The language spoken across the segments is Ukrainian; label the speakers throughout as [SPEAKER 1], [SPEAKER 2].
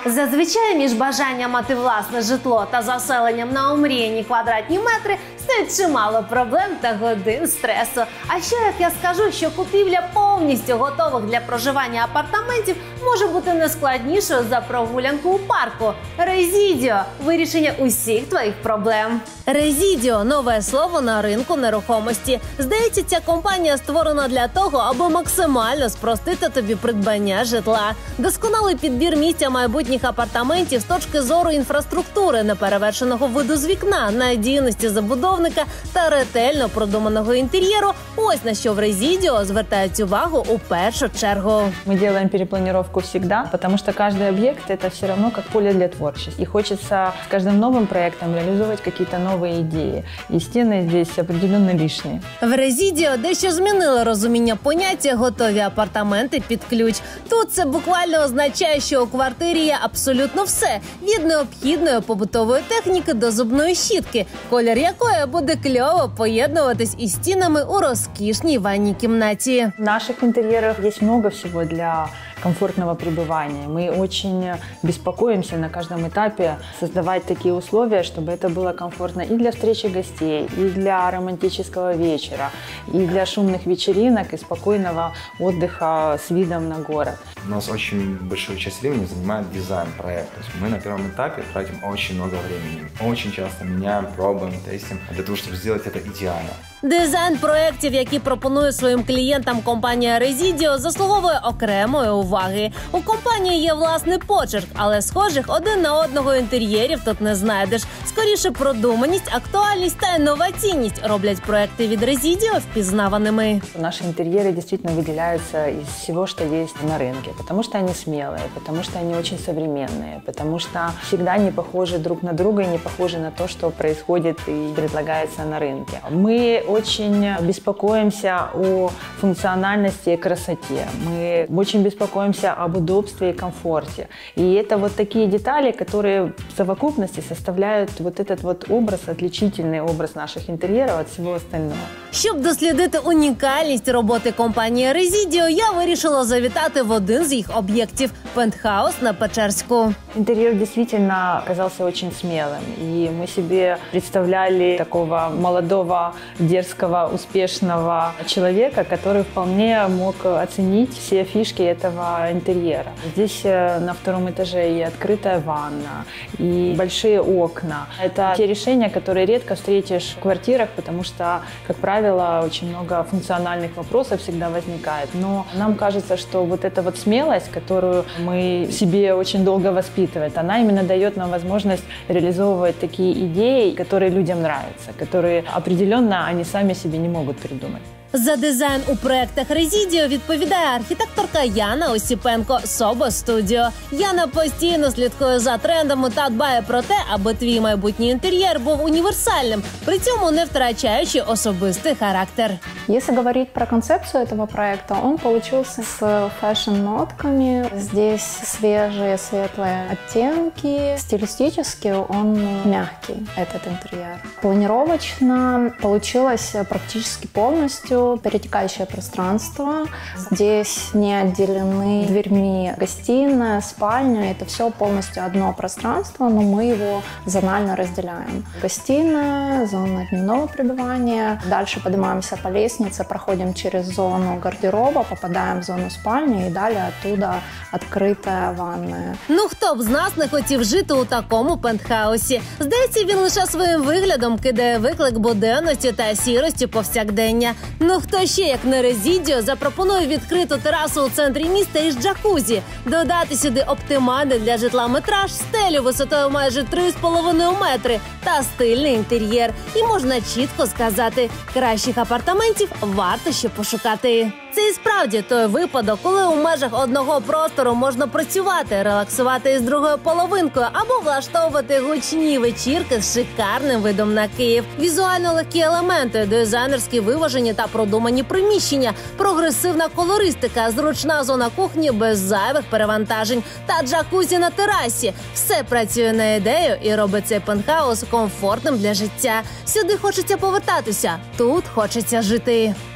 [SPEAKER 1] Зазвичай між бажанням мати власне житло та заселенням на омріяні квадратні метри стоїть чимало проблем та годин стресу. А ще як я скажу, що купівля повністю готових для проживання апартаментів може бути не складнішою за прогулянку у парку. Резідіо – вирішення усіх твоїх проблем. Резідіо – нове слово на ринку нерухомості. Здається, ця компанія створена для того, аби максимально спростити тобі придбання житла. Досконалий підбір місця майбутніх апартаментів з точки зору інфраструктури, неперевершеного виду з вікна, надійності забудовника та ретельно продуманого інтер'єру – ось на що в Резідіо звертають увагу у першу чергу.
[SPEAKER 2] Ми робимо перепланировку всегда, тому що кожен об'єкт – це все одно як поле для творчості. І хочеться з кожним новим проєктом реалізувати якісь нові ідеї. І стіни здесь определенно лишні.
[SPEAKER 1] В Резідіо дещо змінили розуміння поняття «готові апартаменти під ключ». Тут це буквально означає, що у квартирі є абсолютно все – від необхідної побутової техніки до зубної щітки, колір якої буде кльово поєднуватись із стінами у розкішній ванній кімнаті.
[SPEAKER 2] В наших інтер'єрах є багато всього для комфортного пребывания. Мы очень беспокоимся на каждом этапе создавать такие условия, чтобы это было комфортно и для встречи гостей, и для романтического вечера, и для шумных вечеринок, и спокойного отдыха с видом на город.
[SPEAKER 3] У нас очень большую часть времени занимает дизайн проекта. Мы на первом этапе тратим очень много времени. Очень часто меняем, пробуем, тестим для того, чтобы сделать это идеально.
[SPEAKER 1] Дизайн проєктів, які пропонує своїм клієнтам компанія Резідіо, заслуговує окремої уваги. У компанії є власний почерк, але схожих один на одного інтер'єрів тут не знайдеш. Скоріше продуманість, актуальність та інноваційність роблять проєкти від Резідіо впізнаваними.
[SPEAKER 2] Наши интерьеры действительно выделяются из всего, что есть на рынке, потому что они смелые, потому что они очень современные, потому что всегда не похожи друг на друга и не похожи на то, что происходит и предлагается на рынке. Мы очень беспокоимся о функциональности и красоте. Мы очень беспокоимся об удобстве и комфорте. И это вот такие детали, которые в совокупности составляют вот этот вот образ, отличительный образ наших интерьеров от всего остального.
[SPEAKER 1] Щоб дослідити унікальність роботи компанії Резідіо, я вирішила завітати в один з їх об'єктів – пентхаус на Печерську.
[SPEAKER 2] Интерьер действительно оказался очень смелым. И мы себе представляли такого молодого, дерзкого, успешного человека, который вполне мог оценить все фишки этого интерьера. Здесь на втором этаже и открытая ванна, и большие окна. Это те решения, которые редко встретишь в квартирах, потому что, как правило, очень много функциональных вопросов всегда возникает. Но нам кажется, что вот эта вот смелость, которую мы в себе очень долго воспитываем, она именно дает нам возможность реализовывать такие идеи, которые людям нравятся, которые определенно они сами себе не могут придумать.
[SPEAKER 1] За дизайн у проєктах Резідіо відповідає архітекторка Яна Осіпенко Собо Студіо. Яна постійно слідкує за трендами та дбає про те, аби твій майбутній інтер'єр був універсальним, при цьому не втрачаючи особистий характер.
[SPEAKER 4] Если говорить про концепцию этого проекта, он получился с фэшн-нотками. Здесь свежие, светлые оттенки. Стилистически он мягкий, этот интерьер. Планировочно получилось практически полностью перетекающее пространство. Здесь не отделены дверьми гостиная, спальня. Это все полностью одно пространство, но мы его зонально разделяем. Гостиная, зона дневного пребывания. Дальше поднимаемся по лестнице, проходим через зону гардероба, попадаем в зону спальни и далее оттуда открытая ванная.
[SPEAKER 1] Ну хто б з нас не хотів жити у такому пентхаусі? Здається, він лише своїм виглядом кидає виклик буденності та сірості повсякдення. Ну хто ще, як не Резідіо, запропонує відкриту терасу у центрі міста із джакузі, додати сюди оптимальний для житла метраж, стелю висотою майже 3,5 метри та стильний інтер'єр. І можна чітко сказати, кращих апартаментів варто ще пошукати. Це і справді той випадок, коли у межах одного простору можна працювати, релаксувати із другою половинкою або влаштовувати гучні вечірки з шикарним видом на Київ. Візуально легкі елементи, дизайнерські виважені та продумані приміщення, прогресивна колористика, зручна зона кухні без зайвих перевантажень та джакузі на терасі. Все працює на ідею і робить цей пентхаус комфортним для життя. Сюди хочеться повертатися, тут хочеться жити.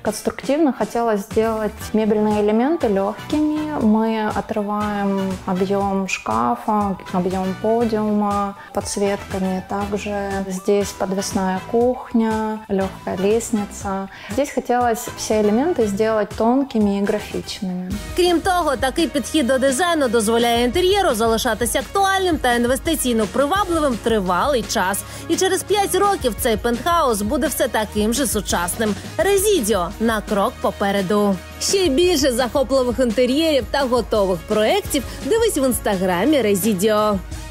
[SPEAKER 4] Конструктивно хотелось сделать мебельные элементы легкими. Мы отрываем объем шкафа, объем подиума подсветками. Также здесь подвесная кухня, легкая лестница. Здесь хотелось все элементы сделать тонкими и графичными.
[SPEAKER 1] Крім того, такий підхід до дизайну дозволяє інтер'єру залишатися актуальним та інвестиційно привабливим тривалий час. І через 5 років цей пентхаус буде все таким же сучасним. Резідіо – на крок попереду. Ще більше захопливих інтер'єрів та готових проєктів дивись в інстаграмі Резідіо.